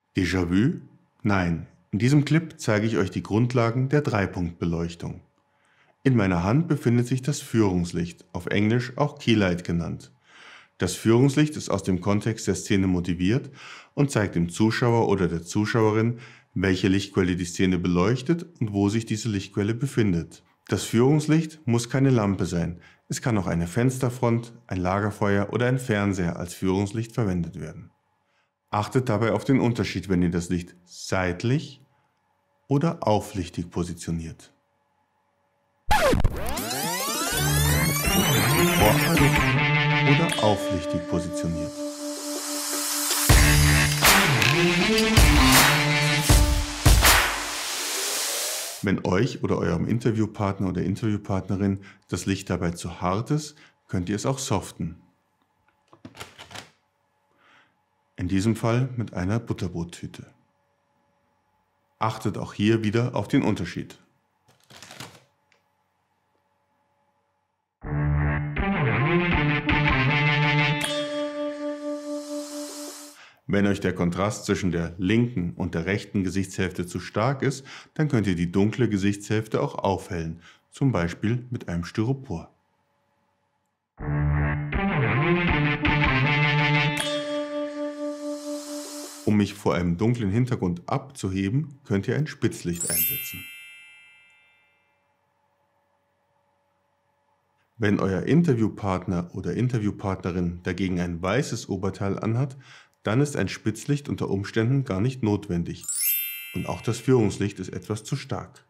Déjà-vu? Nein, in diesem Clip zeige ich euch die Grundlagen der Dreipunktbeleuchtung. In meiner Hand befindet sich das Führungslicht, auf Englisch auch Keylight genannt. Das Führungslicht ist aus dem Kontext der Szene motiviert und zeigt dem Zuschauer oder der Zuschauerin, welche Lichtquelle die Szene beleuchtet und wo sich diese Lichtquelle befindet. Das Führungslicht muss keine Lampe sein, es kann auch eine Fensterfront, ein Lagerfeuer oder ein Fernseher als Führungslicht verwendet werden. Achtet dabei auf den Unterschied, wenn ihr das Licht seitlich oder auflichtig positioniert. Oder auflichtig positioniert. Wenn euch oder eurem Interviewpartner oder Interviewpartnerin das Licht dabei zu hart ist, könnt ihr es auch soften. In diesem Fall mit einer Butterbrottüte. Achtet auch hier wieder auf den Unterschied. Wenn euch der Kontrast zwischen der linken und der rechten Gesichtshälfte zu stark ist, dann könnt ihr die dunkle Gesichtshälfte auch aufhellen, zum Beispiel mit einem Styropor. Um mich vor einem dunklen Hintergrund abzuheben, könnt ihr ein Spitzlicht einsetzen. Wenn euer Interviewpartner oder Interviewpartnerin dagegen ein weißes Oberteil anhat, dann ist ein Spitzlicht unter Umständen gar nicht notwendig. Und auch das Führungslicht ist etwas zu stark.